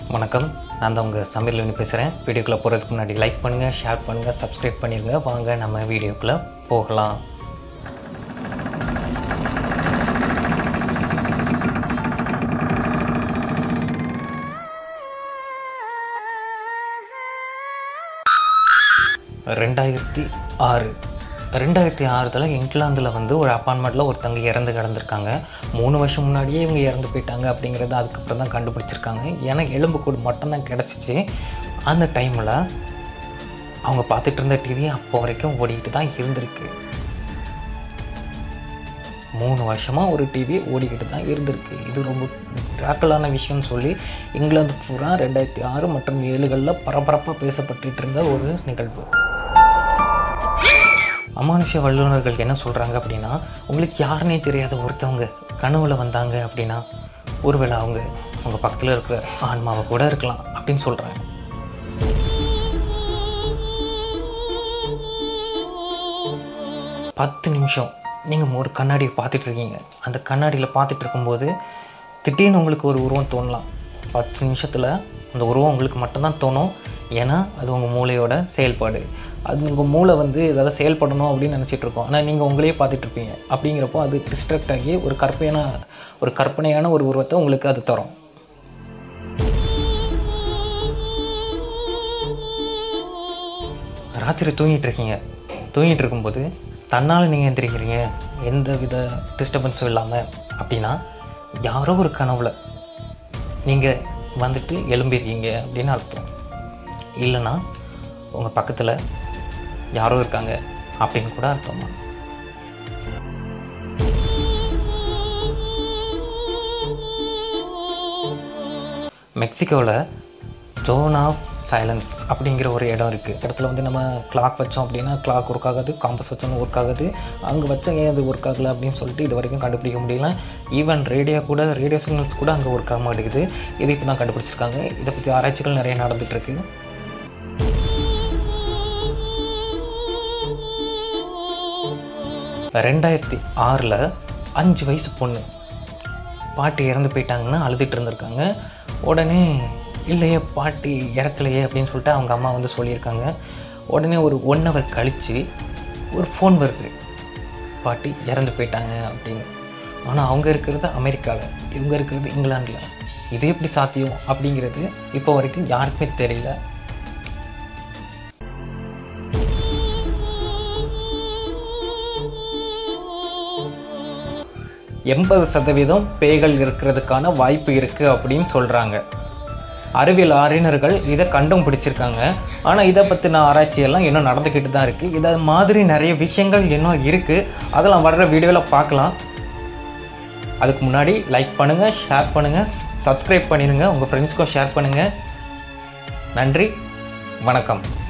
வணக்கம், நான் தான் உங்கள் சமீர்லன்னு பேசுகிறேன். வீடியோக்குள்ளே போகிறதுக்கு முன்னாடி லைக் பண்ணுங்கள், ஷேர் பண்ணுங்கள், சப்ஸ்கிரைப் பண்ணிடுங்க. வாங்க நம்ம வீடியோக்குள்ளே போகலாம். ரெண்டாயிரத்தி ஆறுல இங்கிலாந்தில் வந்து ஒரு அப்பார்ட்மெண்ட்டில் ஒருத்தங்க இறந்து கிடந்திருக்காங்க. 3 வருஷம் முன்னாடியே இவங்க இறந்து போயிட்டாங்க அப்படிங்கிறது அதுக்கப்புறம் தான் கண்டுபிடிச்சிருக்காங்க. ஏன்னா எலும்புக்கூடு மட்டும்தான் கிடச்சிச்சு. அந்த டைமில் அவங்க பார்த்துட்டு இருந்த டிவி அப்போ வரைக்கும் ஓடிக்கிட்டு தான் இருந்திருக்கு. 3 வருஷமாக ஒரு டிவி ஓடிக்கிட்டு தான் இருந்திருக்கு. இது ரொம்ப ராக்கலான விஷயம்னு சொல்லி இங்கிலாந்து பூரா 2006 மற்றும் 2007 பரபரப்பாக பேசப்பட்டு இருந்த ஒரு நிகழ்வு. அமானுஷ்ய வல்லுநர்கள் என்ன சொல்கிறாங்க அப்படின்னா, உங்களுக்கு யாருன்னே தெரியாத ஒருத்தவங்க கனவுல வந்தாங்க அப்படின்னா ஒருவேளை அவங்க உங்கள் பக்கத்தில் இருக்கிற ஆன்மாவை கூட இருக்கலாம் அப்படின்னு சொல்கிறாங்க. பத்து நிமிஷம் நீங்கள் ஒரு கண்ணாடியை பார்த்துட்ருக்கீங்க. அந்த கண்ணாடியில் பார்த்துட்டு இருக்கும்போது திடீர்னு உங்களுக்கு ஒரு உருவம் தோணலாம். 10 நிமிஷத்தில் அந்த உருவம் உங்களுக்கு மட்டும்தான் தோணும். ஏன்னா அது உங்கள் மூளையோட செயல்பாடு. அது உங்கள் மூளை வந்து ஏதாவது செயல்படணும் அப்படின்னு நினச்சிட்ருக்கோம். ஆனால் நீங்கள் உங்களையே பார்த்துட்ருப்பீங்க. அப்படிங்கிறப்போ அது டிஸ்ட்ராக்ட் ஆகி ஒரு கற்பனையான ஒரு உருவத்தை உங்களுக்கு அது தரும். ராத்திரி தூங்கிட்டு இருக்கும்போது தன்னால் நீங்கள் எந்திரிக்கிறீங்க, எந்த வித டிஸ்டர்பன்ஸும் இல்லாமல் அப்படின்னா யாரோ ஒரு கனவுல நீங்கள் வந்துட்டு எழும்பிருக்கீங்க அப்படின்னு அர்த்தம். இல்லைன்னா உங்கள் பக்கத்தில் யாரோ இருக்காங்க அப்படின்னு கூட அர்த்தமா. மெக்சிகோவில் ஜோன் ஆஃப் சைலன்ஸ் அப்படிங்கிற ஒரு இடம் இருக்குது. இடத்துல வந்து நம்ம கிளாக் வச்சோம் அப்படின்னா கிளாக் ஒர்க் ஆகாது, காம்பஸ் வச்சோன்னு ஒர்க் ஆகுது. அங்கே வச்சோம் ஏன் அது ஒர்க் ஆகலை அப்படின்னு சொல்லிட்டு இது வரைக்கும் கண்டுபிடிக்க முடியல. ஈவன் ரேடியோ சிக்னல்ஸ் கூட அங்கே ஒர்க் ஆக மாட்டேங்குது. இதை இப்போ தான் கண்டுபிடிச்சிருக்காங்க. இதை பற்றி ஆராய்ச்சிகள் நிறைய நடந்துகிட்ருக்கு. 2006 5 வயசு பொண்ணு பாட்டி இறந்து போயிட்டாங்கன்னா அழுதுட்டு இருந்திருக்காங்க. உடனே இல்லையே பாட்டி இறக்கலையே அப்படின்னு சொல்லிட்டு அவங்க அம்மா வந்து சொல்லியிருக்காங்க. உடனே ஒரு 1 hour கழித்து ஒரு ஃபோன் வருது, பாட்டி இறந்து போயிட்டாங்க அப்படின்னு. ஆனால் அவங்க இருக்கிறது அமெரிக்காவில், இவங்க இருக்கிறது இங்கிலாண்டில். இது எப்படி சாத்தியம் அப்படிங்கிறது இப்போ வரைக்கும் யாருக்குமே தெரியல. 80% பேய்கள் இருக்கிறதுக்கான வாய்ப்பு இருக்குது அப்படின்னு சொல்கிறாங்க. அறிவியல் அறிஞர்கள் இதை கண்டும் பிடிச்சிருக்காங்க. ஆனால் இதை பற்றின ஆராய்ச்சியெல்லாம் இன்னும் நடந்துக்கிட்டு தான் இருக்குது. இதை மாதிரி நிறைய விஷயங்கள் இன்னும் இருக்குது. அதெல்லாம் வர்ற வீடியோவில் பார்க்கலாம். அதுக்கு முன்னாடி லைக் பண்ணுங்கள், ஷேர் பண்ணுங்கள், சப்ஸ்கிரைப் பண்ணிடுங்க. உங்கள் ஃப்ரெண்ட்ஸ்க்கும் ஷேர் பண்ணுங்கள். நன்றி, வணக்கம்.